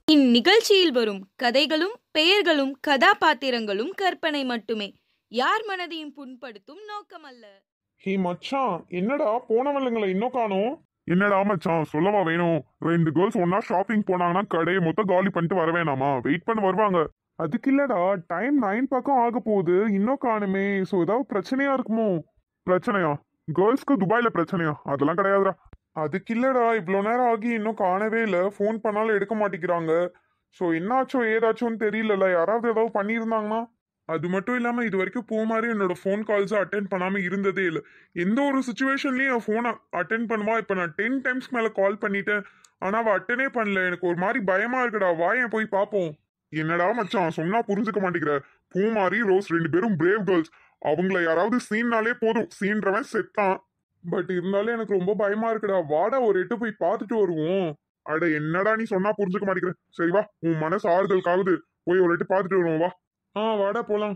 இந்நிகழ்ச்சியில் வரும் கதைகளும் பெயர்களும் கதாபாத்திரங்களும் கற்பனை மட்டுமே. யார் மனதையும் புண்படுத்தும் நோக்கமல்ல. ஹே மச்சான், என்னடா போனவங்கள இன்னும் காணோம்? என்னடா மச்சான் சொல்லவா வேணும்? 2 கேர்ள்ஸ் ஒன்னா ஷாப்பிங் போனாங்கன்னா கடையை மொத்தம் காலி பண்ணிட்டு வர வேணாமா? வெயிட் பண்ண வருவாங்க. அதுக்கு இல்லடா, டைம் 9 பக்கம் ஆக போகுது, இன்னும் காணுமே. ஸோ ஏதாவது பிரச்சனையா இருக்குமோ? பிரச்சனையா? கேர்ள்ஸ்க்கு துபாயில பிரச்சனையா? அதெல்லாம் கிடையாதுடா. அதுக்கு இல்லடா, இவ்வளோ நேரம் ஆகி இன்னும் காணவே இல்லை. ஃபோன் பண்ணாலும் எடுக்க மாட்டேங்கிறாங்க. ஸோ என்னாச்சோ ஏதாச்சோன்னு தெரியல. யாராவது ஏதாவது பண்ணியிருந்தாங்கன்னா? அது மட்டும் இல்லாமல் இது வரைக்கும் பூமாரி என்னோட ஃபோன் கால்ஸை அட்டென்ட் பண்ணாமல் இருந்ததே இல்லை. எந்த ஒரு சுச்சுவேஷன்லையும் என் ஃபோனை அட்டென்ட் பண்ணுவா. இப்போ நான் 10 டைம்ஸ் மேலே கால் பண்ணிட்டேன், ஆனால் அவள் அட்டனே பண்ணல. எனக்கு ஒரு மாதிரி பயமா இருக்குடா. வாயன் போய் பார்ப்போம். என்னடா மச்சான் சொன்னா புரிஞ்சுக்க மாட்டேங்கிற? பூமாரி ரோஸ் 2 பேரும் பிரேவ் கேர்ள்ஸ். அவங்கள யாராவது சீன்னாலே போதும், சீன்றவன் செத்தான். பட் இருந்தாலும் எனக்கு ரொம்ப பயமா இருக்குடா. வாடா ஒரு எட்டு போய் பார்த்துட்டு வருவோம். அட என்னடா நீ சொன்னா புரிஞ்சுக்க மாட்டேங்கிற. சரி வா, உன் மனசு ஆறுதலுக்காவது போய் ஒரு எட்டு பார்த்துட்டு வருவோம் வா. வாடா போலாம்.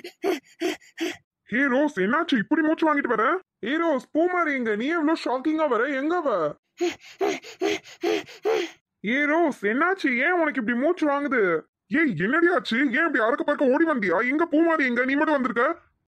ஹே ரோஸ், என்னாச்சு இப்படி மூச்சு வாங்கிட்டு வர? ஏ ரோஸ், பூமாரி எங்க? நீ எவ்வளவு ஷாக்கிங்கா வர? எங்க வ? ஏ ரோஸ், என்னாச்சு? ஏன் உனக்கு இப்படி மூச்சு வாங்குது? ஏய் என்னடி ஆச்சு? ஏன் இப்படி அறக்க பறக்க ஓடி வந்தியா? எங்க பூமாரி எங்க? நீ மட்டும் வந்திருக்க?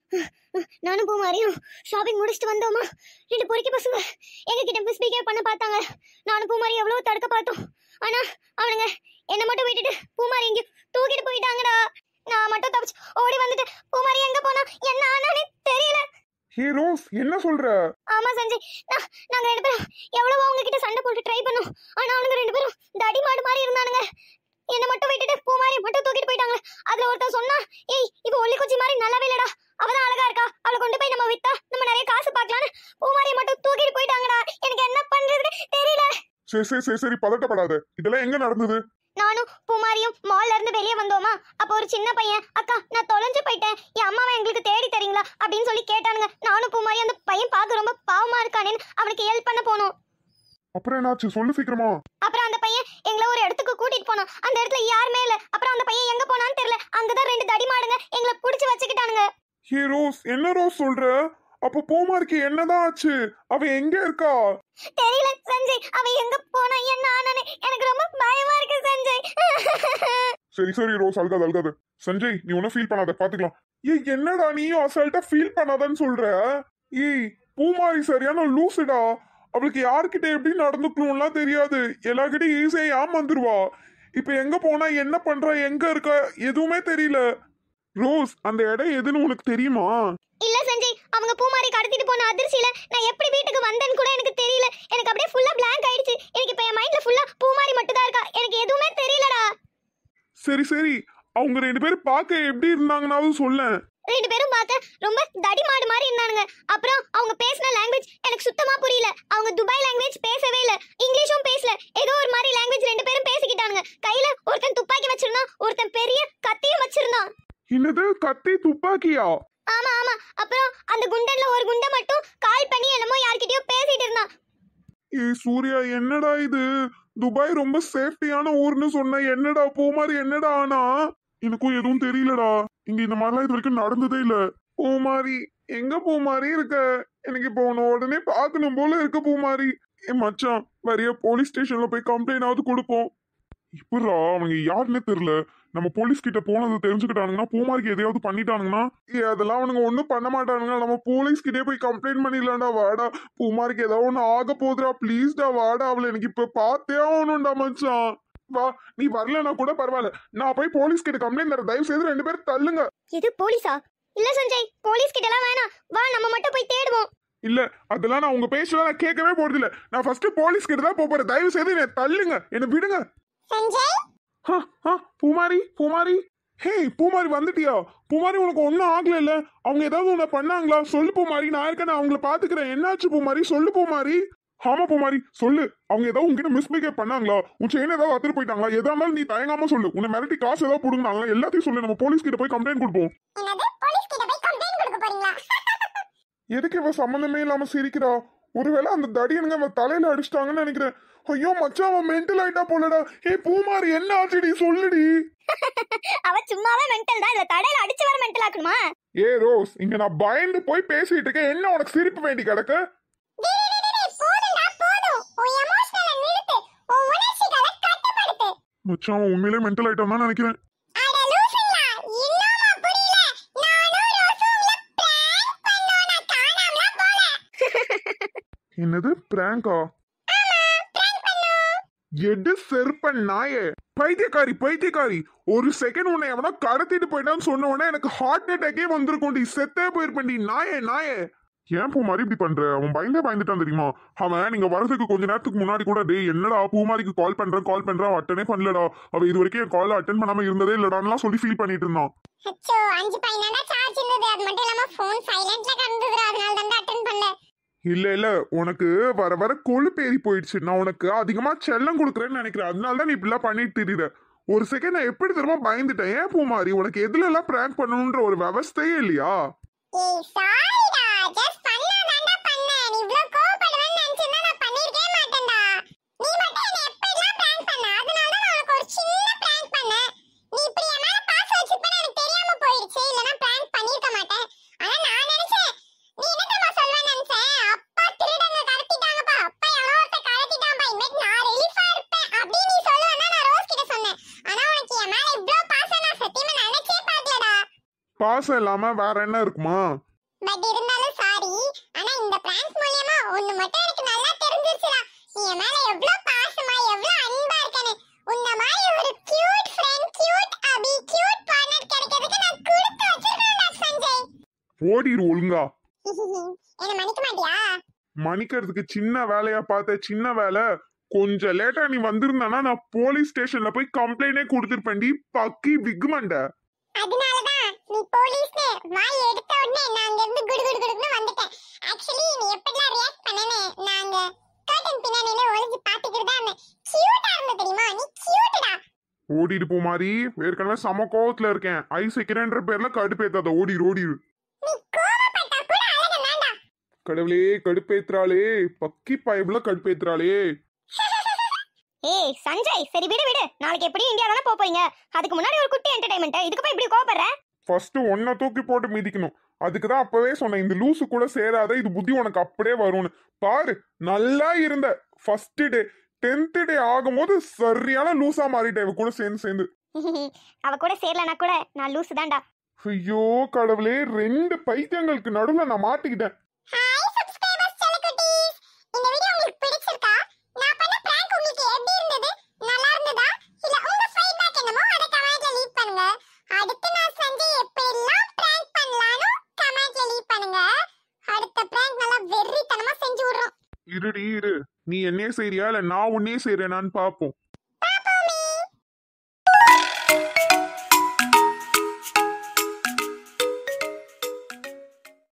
நானும் பூமாரியும் ஷாப்பிங் முடிச்சுட்டு வந்தோமா, 2 பொறுக்கி பசங்க எங்க கிட்ட மிஸ்பிஹேவ் பண்ண பார்த்தாங்க. நானும் பூமாரி எவ்வளவு தடுக்க பார்த்தோம். ஆனா அவனுங்க என்ன மட்டும் விட்டுட்டு பூமாரி எங்க தூக்கிட்டு போயிட்டாங்கடா. நான் மட்டும் தப்பிச்சு ஓடி வந்துட்டு பூமாரி எங்க போனா என்ன ஆனானே தெரியல. ஹே ரோஸ், என்ன சொல்ற? ஆமா சஞ்சய், நாங்க 2 பேரும் எவ்வளவோ அவங்க கிட்ட சண்டை போட்டு ட்ரை பண்ணோம். ஆனா அவனுங்க 2 பேரும் தடி மாடு மாதிரி இருந்தானுங்க. என்ன மட்டும் விட்டுட்டு பூமாரி மட்டும் தூக்கிட்டு போயிட்டாங்க. அதுல ஒருத்தன் சொன்னா, ஏய் இவ ஒல்லி குச்சி மாதிரி நல்லாவே இல்லடா, அவதான் அழகா இருக்கா, அவளை கொண்டு போய் நம்ம வித்தா நம்ம நிறைய காசு பார்க்கலான்னு பூமாரியை மட்டும் தூக்கிட்டு போயிட்டாங்கடா. எனக்கு என்ன பண்றதுன்னு தெரியல. சரி சரி சரி சரி, பதட்டப்படாத. இதெல்லாம் எங்க நடந்தது? நானும் பூமாரியும் மால்ல இருந்து வெளியே வந்தோமா, அப்ப ஒரு சின்ன பையன், அக்கா நான் தொலைஞ்சு போயிட்டேன், என் அம்மாவை எங்களுக்கு தேடி தரீங்களா அப்படின்னு சொல்லி கேட்டானுங்க. நானும் பூமாரி அந்த பையன் பார்க்க ரொம்ப பாவமா இருக்கானேன்னு அவனுக்கு ஹெல்ப் பண்ண போனோம். அப்புறம் என்னாச்சு சொல்லு சீக்கிரமா. அப்புறம் அந்த பையன் எங்களை ஒரு இடத்துக்கு கூட்டிட்டு போனான். அந்த இடத்துல யாருமே இல்ல. அப்புறம் அந்த பையன் எங்க போனான்னு தெரியல. அங்கதான் 2 தடி மாடுங்க எங்களை புடிச்சு வச்சுக்கிட்டானுங்க. ஹே ரோஸ், என்ன ரோஸ் சொல்ற? அப்ப பூமாரிக்கு என்னதான் ஆச்சு? அவ எங்க இருக்கா? தெரியல சஞ்சய், அவ எங்க போனா என்ன ஆனானே எனக்கு ரொம்ப பயமா இருக்கு சஞ்சய். சரி சரி ரோஸ், அழுகாத. சஞ்சய் நீ ஒன்னும் ஃபீல் பண்ணாத, பாத்துக்கலாம். ஏய் என்னடா நீயும் அசால்ட்டா ஃபீல் பண்ணாதன்னு சொல்ற? ஏய் பூமாரி சரியான லூசுடா. அவளுக்கு யார்கிட்ட எப்படி நடந்துக்கணும்லாம் தெரியாது. எல்லார்கிட்டயும் ஈஸியா ஏமாந்துருவா. இப்ப எங்க போனா, என்ன பண்றா, எங்க இருக்கா, எதுவுமே தெரியல. ரோஸ், அந்த இடம் எதுன்னு உனக்கு தெரியுமா? இல்ல சஞ்சய், அவங்க பூமாரி கடத்திட்டு போன அதிர்ச்சியில நான் எப்படி வீட்டுக்கு வந்தேன்னு கூட எனக்கு தெரியல. எனக்கு அப்படியே ஃபுல்லா blank ஆயிடுச்சு. எனக்கு இப்ப என் மைண்ட்ல ஃபுல்லா பூமாரி மட்டும் தான் இருக்கா. எனக்கு எதுவுமே தெரியலடா. சரி சரி, அவங்க 2 பேரும் பார்க்க எப்படி இருந்தாங்கன்னாவது சொல்லேன். 2 பேரும் பார்க்க ரொம்ப தடி மாடு மாதிரி இருந்தானுங்க. அப்புறம் அவங்க பேசின லாங்குவேஜ் எனக்கு சுத்தமா புரியல. அவங்க துபாய் லாங்குவேஜ் பேசவே இல்ல, இங்கிலீஷும் பேசல. ஏதோ ஒரு மாதிரி லாங்குவேஜ் 2 பேரும் பேசிக்கிட்டானுங்க. கையில ஒருத்தன் துப்பாக்கி வச்சிருந்தான், ஒருத்தன் பெரிய கத்தியும் வச்சிருந்தான். என்னது, கத்தி துப்பாக்கியா? ஆமா ஆமா. அப்புறம் அந்த குண்டன்ல ஒரு குண்டை மட்டும் கால் பண்ணி என்னமோ யார்கிட்டயோ பேசிட்டு இருந்தான். ஏய் சூர்யா, என்னடா இது? துபாய் ரொம்ப சேஃப்டியான ஊர்னு சொன்ன, என்னடா பூமாரி என்னடா ஆனா? எனக்கும் எதுவும் தெரியலடா. இங்க இந்த மாதிரிலாம் இது வரைக்கும் நடந்ததே இல்ல. பூமாரி எங்க பூமாரி இருக்க? எனக்கு இப்போ உன்னை உடனே பார்க்கணும் போல இருக்க பூமாரி. என் மச்சான் வரிய போலீஸ் ஸ்டேஷன்ல போய் கம்ப்ளைண்ட் ஆகுது கொடுப்போம். இப்படா அவங்க யாருன்னே தெரியல. நம்ம போலீஸ் கிட்ட போனது தெரிஞ்சுக்கிட்டானுங்கன்னா, பூமாரிக்கு எதையாவது பண்ணிட்டானுங்கன்னா, அதெல்லாம் அவனுங்க ஒன்னும் பண்ண மாட்டானுங்க. நம்ம போலீஸ் கிட்டே போய் கம்ப்ளைண்ட் பண்ணிடலாம்டா. வாடா, பூமாரிக்கு ஏதாவது ஒண்ணு ஆக போதுடா. பிளீஸ்டா வாடா, அவளை எனக்கு இப்ப பார்த்தே ஆகணும்டா மச்சான். வா, நீ வரலன்னா கூட பரவாயில்ல, நான் போய் போலீஸ் கிட்ட கம்ப்ளைண்ட் தரேன். தயவு செய்து 2 பேரும் தள்ளுங்க. இது போலீஸா? இல்ல சஞ்சய், போலீஸ் கிட்ட எல்லாம் வேணாம். வா நம்ம மட்டும் போய் தேடுவோம். இல்ல, அதெல்லாம் நான் உங்க பேச்சலாம் நான் கேட்கவே போறது இல்ல. நான் ஃபர்ஸ்ட் போலீஸ் கிட்ட தான் போறேன். தயவு செய்து என்ன தள்ளுங்க, என்ன விடுங்க. சஞ்சய், பூமாரி பூமாரி, ஹே பூமாரி வந்துட்டியா? பூமாரி உனக்கு ஒன்னும் ஆகல இல்ல? அவங்க ஏதாவது உன்னை பண்ணாங்களா? சொல்லு பூமாரி, நான் இருக்கேன், நான் அவங்கள பாத்துக்கிறேன். என்னாச்சு பூமாரி, சொல்லு பூமாரி. ஆமா பூமாரி சொல்லு, அவங்க ஏதாவது உங்ககிட்ட மிஸ்பிஹேவ் பண்ணாங்களா? உன் செயின் ஏதாவது அத்துட்டு போயிட்டாங்களா? எதா இருந்தாலும் நீ தயங்காம சொல்லு. உன்னை மிரட்டி காசு ஏதாவது புடுங்கினாங்களா? எல்லாத்தையும் சொல்லு. நம்ம போலீஸ் கிட்ட போய் கம்ப்ளைண்ட் கொடுப்போம். போலீஸ் கிட்ட போய் கம்ப்ளைண்ட் கொடுக்க போறீங்களா? எதுக்கு இவ சம்பந்தமே இல்லாம சிரிக்கிறா? ஒருவேளை அந்த தடியனுங்க அவன் தலையில அடிச்சிட்டாங்கன்னு நினைக்கிறேன். ஐயோ மச்சான், அவன் மென்டல் ஆயிட்டா போலடா. பூமாரி என்ன ஆச்சுடி, சொல்லுடி. அவ சும்மாவே மென்டல் தான், இல்ல தடையில அடிச்சு வர மென்டல் ஆக்கணுமா? ஏ ரோஸ், இங்க நான் பயந்து போய் பேசிட்டு இருக்கேன், என்ன உனக்கு சிரிப்பு வேண்டி கிடக்கு? மச்சான் உண்மையிலே மென்டல் ஐட்டம் தான் நினைக்கிறேன். அட லூசுங்களா, இன்னுமா புரியல? நானும் ரோசும்ல பிராங்க் பண்ணோம், நான் காணாமல போல. என்னது பிராங்கா? ஆமா, பிராங்க் பண்ணோம். எடு செருப்பன் நாயே, பைத்தியக்காரி. ஒரு செகண்ட் உன்னை எவனா கடத்திட்டு போயிட்டான்னு சொன்ன உடனே எனக்கு ஹார்ட் அட்டாக்கே வந்திருக்கும்டி, செத்தே போயிருப்பேன்டி நாயே. ஏன் பூமாரி இப்படி பண்ற? அவன் பயந்துட்டான் தெரியுமா? அவன் நீங்க வரதுக்கு கொஞ்ச நேரத்துக்கு முன்னாடி கூட டேய் என்னடா பூமாரிக்கு கால் பண்றேன் அட்டனே பண்ணலடா, அவ இது வரைக்கும் என் கால் அட்டன் பண்ணாம இருந்ததே இல்லடான்லாம் சொல்லி ஃபீல் பண்ணிட்டு இருந்தான். அச்சோ 5% சார்ஜ் இருந்தது, அது மட்டும் இல்லாம ஃபோன் சைலன்ட்ல கிடந்தது, அதனால தான் அட்டெண்ட் பண்ணல. இல்ல உனக்கு வர கொழுப்பேறி போயிடுச்சு. நான் உனக்கு அதிகமா செல்லம் கொடுக்குறேன்னு நினைக்கிறேன், அதனால தான் நீ இப்படிலாம் பண்ணிட்டு தெரியுற. ஒரு செகண்ட் நான் எப்படி தெரியுமா பயந்துட்டேன். ஏன் பூமாரி உனக்கு எதுல எல்லாம் பிராங்க் பண்ணணும்ன்ற ஒரு விவஸ்தையே இல்லையா? ஏய் சாரிடா, ஜஸ்ட் பண்ணாதான்டா பண்ணேன். நீ இவ்ளோ கோவப்படுவேன்னு நினைச்சிருந்தா நான் பண்ணிருக்கவே மாட்டேன்டா. நீ மட்டும் என்ன எப்படிலாம் பிராங்க் பண்ண, அதனால தான் நான் உனக்கு ஒரு சின்ன பிராங்க் பண்ணேன். நீ இப்படி என் மேல பாசம் வச்சிருப்பேன்னு எனக்கு தெரியாம போயிடுச்சு, இல்லனா பிராங்க் பண்ணிருக்க மாட்டேன். ஆனா நான் நினைச்சேன் நீ என்ன தெரியுமா சொல்வேன்னு நினைச்சேன், அப்பா திருடங்க கடத்திட்டாங்கப்பா, அப்பா எவனோ ஒருத்தன் கடத்திட்டான்பா, இனிமேல் நான் ரிலீஃபா இருப்பேன் அப்படி நீ சொல்லுவேன்னா நான் ரோஸ் கிட்ட சொன்னேன். ஆனா உனக்கு என் மேல இவ்ளோ பாசம் நான் சத்தியமா நினைச்சே பார்க்கலடா. பாசம் இல்லாம வேற என்ன இருக்குமா? பட் இருந்தாலும் சாரி, ஆனா இந்த பிராங்க் மூலமா ஒன்னு மட்டும் எனக்கு நல்லா தெரிஞ்சிருச்சுடா, நீ என் மேல எவ்வளவு பாசமா எவ்வளவு அன்பா இருக்கேன்னு. உன்ன மாதிரி ஒரு cute friend, cute Abhi, cute partner கிடைக்கிறதுக்கு நான் கொடுத்து வச்சிருக்கேன்டா சஞ்சய். ஓடிரு ஒழுங்கா. என்ன மன்னிக்க மாட்டியா? மணிக்கிறதுக்கு சின்ன வேலையா பார்த்த, சின்ன வேலை. கொஞ்சம் லேட்டா நீ வந்திருந்தானா நான் போலீஸ் ஸ்டேஷன்ல போய் கம்ப்ளைண்டே கொடுத்துருப்பேன்டி, பக்கி விக்குமண்ட. அதனாலதான் நீ போலீஸ்னு வாய் எடுத்த உடனே நான் அங்க இருந்து குடுகுடுன்னு வந்துட்டேன். ஆக்சுவலி நீ எப்படிலாம் ரியாக்ட் பண்ணனே நாங்க கர்டன் பின்னாடில ஒளிஞ்சு பாத்துக்கிட்டே இருந்தேன். கியூட்டா இருந்த தெரியுமா, நீ கியூட்டடா. ஓடிடு பூமாரி, ஏற்கனவே சம கோவத்துல இருக்கேன். ஐஸ் வைக்கிறேன்ற பேர்ல கடுப்பேத்தாத, ஓடிரு. நீ கோவப்பட்டா கூட அழகனாடா. கடவுளே கடுப்பேத்துறாளே, பக்கி பயபுல கடுப்பேத்துறாளே. ஏய் சஞ்சய், சரி விடு, நாளைக்கு எப்படி இந்தியா தானே போறீங்க, அதுக்கு முன்னாடி ஒரு குட்டி என்டர்டைன்மெண்ட், இதுக்கு போய் இப்படி கோவப்படுற? ஃபர்ஸ்ட் ஒன்ன தூக்கி போட்டு மிதிக்கணும். அதுக்கு தான் அப்பவே சொன்னேன் இந்த லூசு கூட சேராத, இது புத்தி உனக்கு அப்படியே வரும்னு. பாரு நல்லா இருந்த ஃபர்ஸ்ட் டே, 10th டே ஆகும்போது சரியான லூசா மாறிட்டேன் இவ கூட சேர்ந்து. அவ கூட சேரலனா கூட நான் லூசு தான்டா. ஐயோ கடவுளே, 2 பைத்தியங்களுக்கு நடுவுல நான் மாட்டிக்கிட்டேன். ஹாய் சப்ஸ்கிரைபர்ஸ், செல்லக்குட்டீஸ். இந்த வீடியோ உங்களுக்கு பிடிச்சிருக்கா? நான் பண்ண பிராங்க் உங்களுக்கு எப்படி இருந்தது? நல்லா இருந்ததா? இல்ல உங்க ஃபீட்பேக் என்னமோ அத கமெண்ட்ல லீவ் பண்ணுங்க. அடுத்து நான் சஞ்சய் எப்படிலாம் பிராங்க் பண்ணலாம்னு கமெண்ட்ல லீவ் பண்ணுங்க. அடுத்த பிராங்க் நல்லா வெறித்தனமா செஞ்சு விடுறோம். இரு, நீ என்னையே செய்றியா இல்ல நான் உன்னையே செய்றேனான்னு பாப்போம். பாப்போமே.